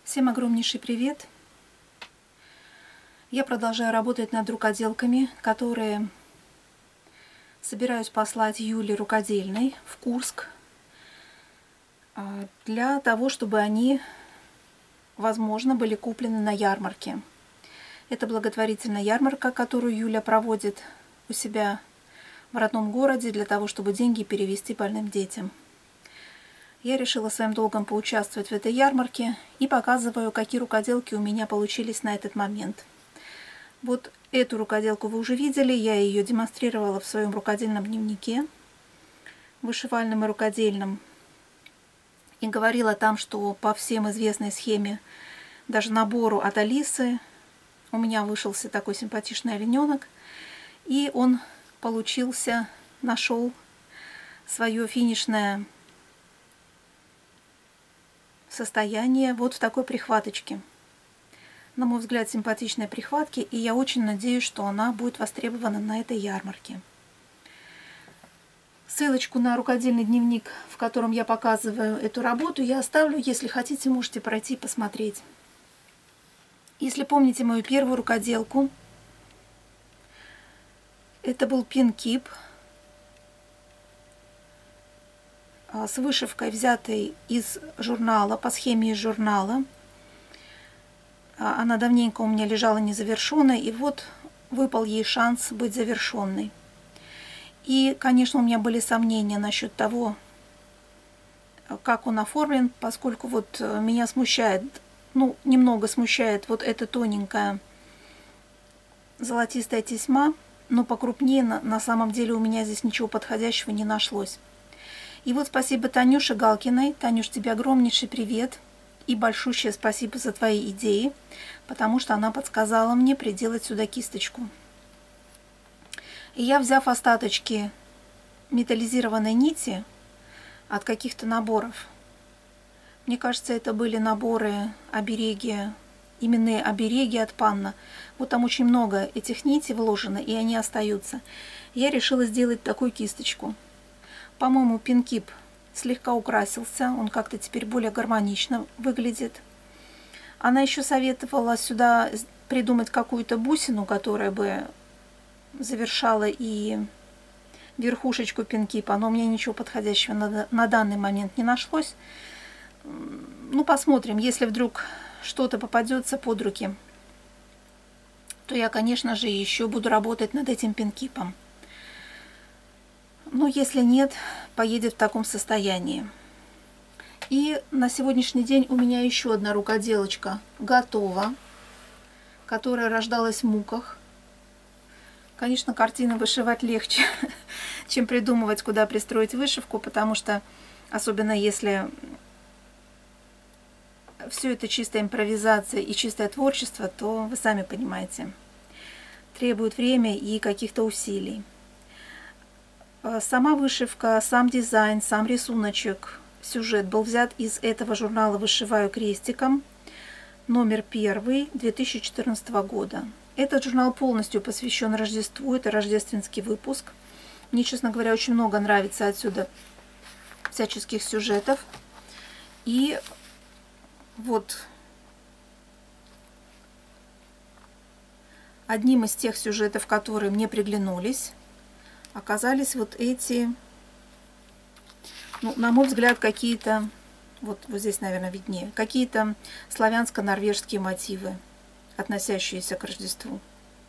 Всем огромнейший привет! Я продолжаю работать над рукоделками, которые собираюсь послать Юле Рукодельной в Курск, для того, чтобы они, возможно, были куплены на ярмарке. Это благотворительная ярмарка, которую Юля проводит у себя в родном городе для того, чтобы деньги перевести больным детям. Я решила своим долгом поучаствовать в этой ярмарке и показываю, какие рукоделки у меня получились на этот момент. Вот эту рукоделку вы уже видели, я ее демонстрировала в своем рукодельном дневнике, вышивальном и рукодельном, и говорила там, что по всем известной схеме, даже набору от Алисы, у меня вышелся такой симпатичный олененок, и он получился, нашел свое финишное состояние вот в такой прихваточке. На мой взгляд, симпатичной прихватки, и я очень надеюсь, что она будет востребована на этой ярмарке. Ссылочку на рукодельный дневник, в котором я показываю эту работу, я оставлю. Если хотите, можете пройти и посмотреть. Если помните мою первую рукоделку, это был пин-кип с вышивкой, взятой из журнала, по схеме из журнала. Она давненько у меня лежала незавершенной, и вот выпал ей шанс быть завершенной. И, конечно, у меня были сомнения насчет того, как он оформлен, поскольку вот меня смущает, ну, немного смущает вот эта тоненькая золотистая тесьма, но покрупнее на самом деле у меня здесь ничего подходящего не нашлось. И вот спасибо Танюше Галкиной. Танюш, тебе огромнейший привет и большущее спасибо за твои идеи, потому что она подсказала мне приделать сюда кисточку. И я, взяв остаточки металлизированной нити от каких-то наборов, мне кажется, это были наборы обереги, именные обереги от Панна. Вот там очень много этих нитей вложено, и они остаются. Я решила сделать такую кисточку. По-моему, пин-кип слегка украсился, он как-то теперь более гармонично выглядит. Она еще советовала сюда придумать какую-то бусину, которая бы завершала и верхушечку пин-кипа, но у меня ничего подходящего на данный момент не нашлось. Ну, посмотрим, если вдруг что-то попадется под руки, то я, конечно же, еще буду работать над этим пин-кипом. Но если нет, поедет в таком состоянии. И на сегодняшний день у меня еще одна рукоделочка готова, которая рождалась в муках. Конечно, картины вышивать легче, чем придумывать, куда пристроить вышивку, потому что, особенно если все это чистая импровизация и чистое творчество, то вы сами понимаете, требует время и каких-то усилий. Сама вышивка, сам дизайн, сам рисуночек, сюжет был взят из этого журнала «Вышиваю крестиком», номер 1 2014 года. Этот журнал полностью посвящен Рождеству, это рождественский выпуск. Мне, честно говоря, очень много нравится отсюда всяческих сюжетов. И вот одним из тех сюжетов, которые мне приглянулись, оказались вот эти, ну, на мой взгляд, какие-то, вот здесь, наверное, виднее, какие-то славянско-норвежские мотивы, относящиеся к Рождеству.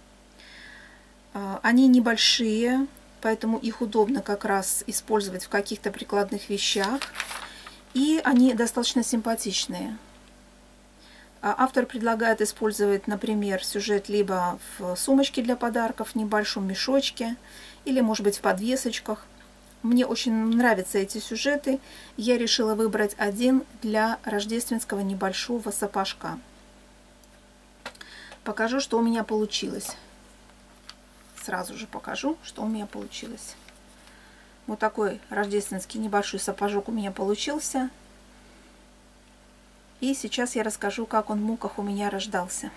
Они небольшие, поэтому их удобно как раз использовать в каких-то прикладных вещах, и они достаточно симпатичные. Автор предлагает использовать, например, сюжет либо в сумочке для подарков, в небольшом мешочке, или, может быть, в подвесочках. Мне очень нравятся эти сюжеты. Я решила выбрать один для рождественского небольшого сапожка. Покажу, что у меня получилось. Сразу же покажу, что у меня получилось. Вот такой рождественский небольшой сапожок у меня получился. И сейчас я расскажу, как он в муках у меня рождался.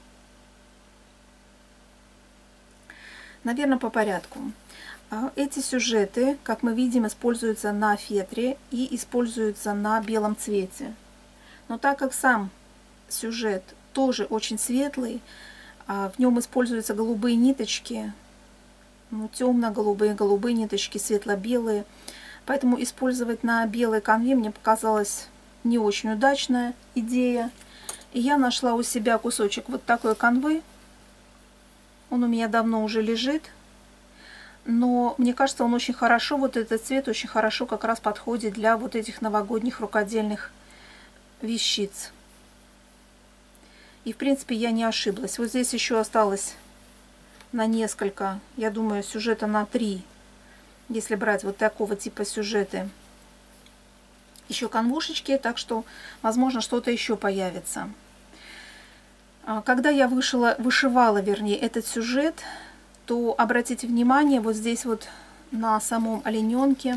Наверное, по порядку. Эти сюжеты, как мы видим, используются на фетре и используются на белом цвете. Но так как сам сюжет тоже очень светлый. В нем используются голубые ниточки, ну, темно-голубые, голубые ниточки, светло-белые. Поэтому использовать на белой канве мне показалась не очень удачная идея. И я нашла у себя кусочек вот такой канвы. Он у меня давно уже лежит. Но мне кажется, он очень хорошо, вот этот цвет очень хорошо как раз подходит для вот этих новогодних рукодельных вещиц. И в принципе я не ошиблась. Вот здесь еще осталось на несколько, я думаю, сюжета на 3, если брать вот такого типа сюжеты. Еще канвушечки, так что, возможно, что-то еще появится. Когда я вышивала, вернее, этот сюжет, то обратите внимание вот здесь вот на самом олененке.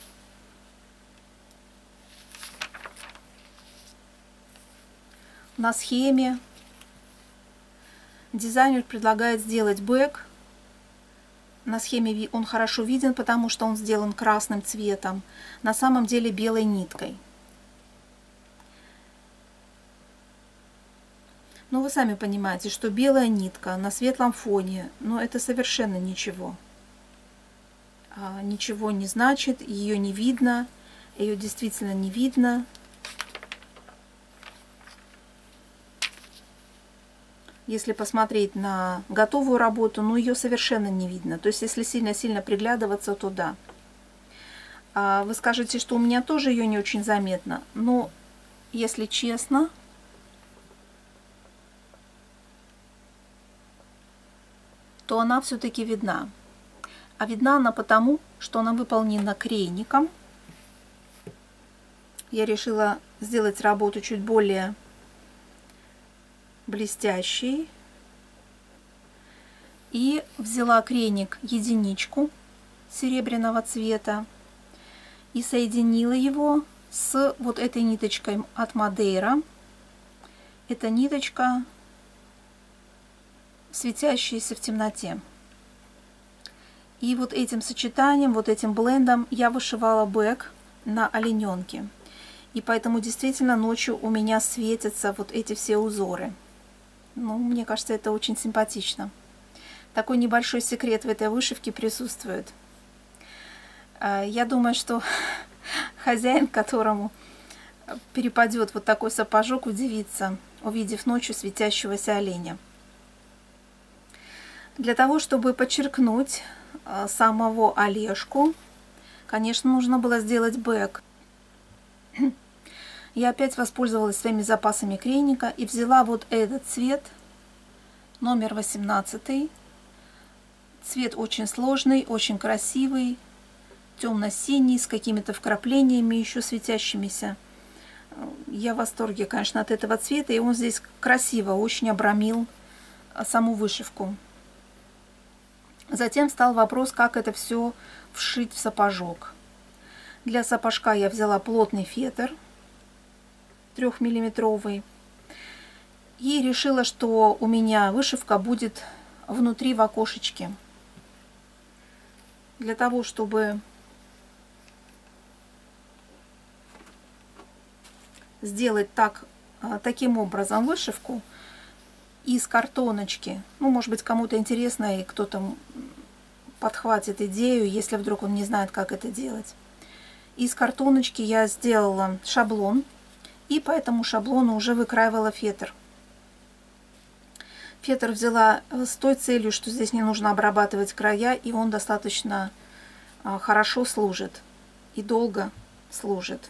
На схеме дизайнер предлагает сделать бэк. На схеме он хорошо виден, потому что он сделан красным цветом, на самом деле белой ниткой. Ну, вы сами понимаете, что белая нитка на светлом фоне, но это совершенно ничего. Ничего не значит, ее не видно, ее действительно не видно. Если посмотреть на готовую работу, ну, ее совершенно не видно. То есть, если сильно-сильно приглядываться, то да. Вы скажете, что у меня тоже ее не очень заметно. Но, если честно, то она все-таки видна. А видна она потому, что она выполнена крейником. Я решила сделать работу чуть более блестящий. И взяла крейник единичку серебряного цвета и соединила его с вот этой ниточкой от Мадейра. Это ниточка, светящаяся в темноте. И вот этим сочетанием, вот этим блендом я вышивала бэк на олененке. И поэтому действительно ночью у меня светятся вот эти все узоры. Ну, мне кажется, это очень симпатично. Такой небольшой секрет в этой вышивке присутствует. Я думаю, что хозяин, которому перепадет вот такой сапожок, удивится, увидев ночью светящегося оленя. Для того, чтобы подчеркнуть самого Олежку, конечно, нужно было сделать бэк. Я опять воспользовалась своими запасами крейника и взяла вот этот цвет, номер 18. Цвет очень сложный, очень красивый, темно-синий, с какими-то вкраплениями еще светящимися. Я в восторге, конечно, от этого цвета, и он здесь красиво очень обрамил саму вышивку. Затем встал вопрос, как это все вшить в сапожок. Для сапожка я взяла плотный фетр 3-миллиметровый и решила, что у меня вышивка будет внутри в окошечке. Для того, чтобы сделать таким образом вышивку из картоночки, ну, может быть, кому-то интересно, и кто-то подхватит идею, если вдруг он не знает, как это делать. Из картоночки я сделала шаблон, и по этому шаблону уже выкраивала фетр. Фетр взяла с той целью, что здесь не нужно обрабатывать края, и он достаточно хорошо служит и долго служит.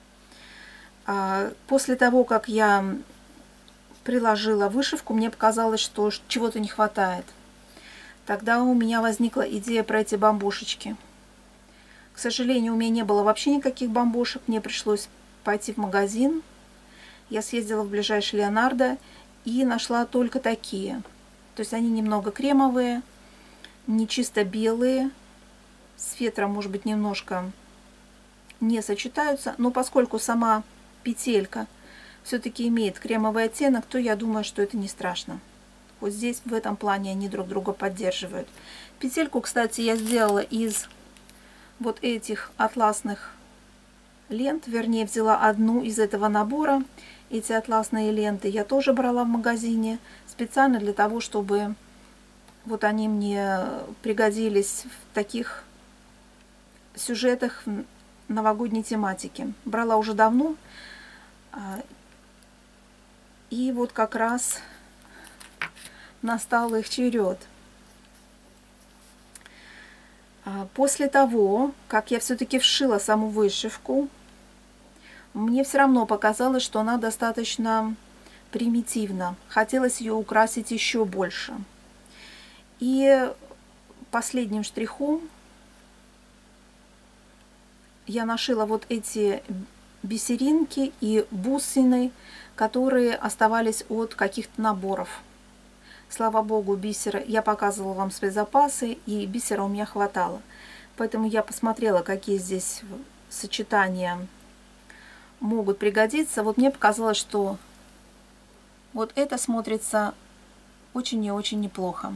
После того, как я приложила вышивку, мне показалось, что чего-то не хватает. Тогда у меня возникла идея про эти бамбушечки. К сожалению, у меня не было вообще никаких бамбушек, мне пришлось пойти в магазин. Я съездила в ближайший Леонардо и нашла только такие. То есть они немного кремовые, не чисто белые, с фетром, может быть, немножко не сочетаются, но поскольку сама петелька все-таки имеет кремовый оттенок, то я думаю, что это не страшно. Вот здесь в этом плане они друг друга поддерживают. Петельку, кстати, я сделала из вот этих атласных лент, вернее, взяла одну из этого набора. Эти атласные ленты я тоже брала в магазине специально для того, чтобы вот они мне пригодились в таких сюжетах новогодней тематики. Брала уже давно, и вот как раз настал их черед. После того, как я все-таки вшила саму вышивку, мне все равно показалось, что она достаточно примитивна. Хотелось ее украсить еще больше. И последним штрихом я нашила вот эти бисеринки и бусины, которые оставались от каких-то наборов. Слава богу, бисера, я показывала вам свои запасы, и бисера у меня хватало. Поэтому я посмотрела, какие здесь сочетания могут пригодиться. Вот мне показалось, что вот это смотрится очень и очень неплохо.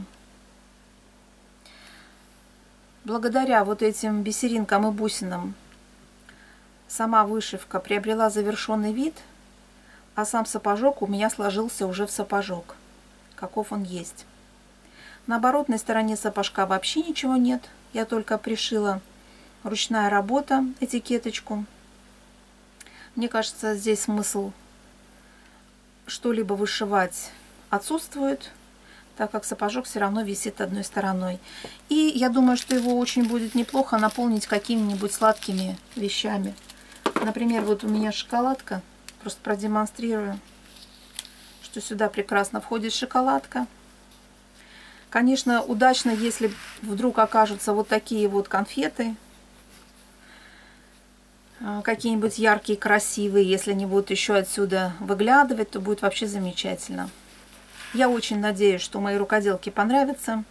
Благодаря вот этим бисеринкам и бусинам сама вышивка приобрела завершенный вид, а сам сапожок у меня сложился уже в сапожок, каков он есть. На оборотной стороне сапожка вообще ничего нет. Я только пришила ручная работа, этикеточку. Мне кажется, здесь смысл что-либо вышивать отсутствует, так как сапожок все равно висит одной стороной. И я думаю, что его очень будет неплохо наполнить какими-нибудь сладкими вещами. Например, вот у меня шоколадка. Просто продемонстрирую, что сюда прекрасно входит шоколадка. Конечно, удачно, если вдруг окажутся вот такие вот конфеты. Какие-нибудь яркие, красивые. Если они будут еще отсюда выглядывать, то будет вообще замечательно. Я очень надеюсь, что мои рукоделки понравятся.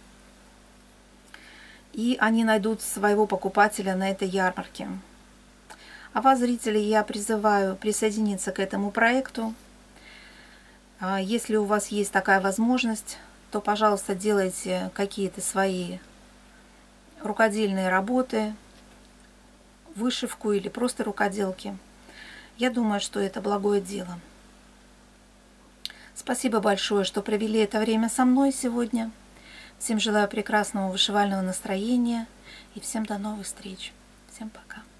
И они найдут своего покупателя на этой ярмарке. А вас, зрители, я призываю присоединиться к этому проекту. Если у вас есть такая возможность, то, пожалуйста, делайте какие-то свои рукодельные работы, вышивку или просто рукоделки. Я думаю, что это благое дело. Спасибо большое, что провели это время со мной сегодня. Всем желаю прекрасного вышивального настроения и всем до новых встреч. Всем пока.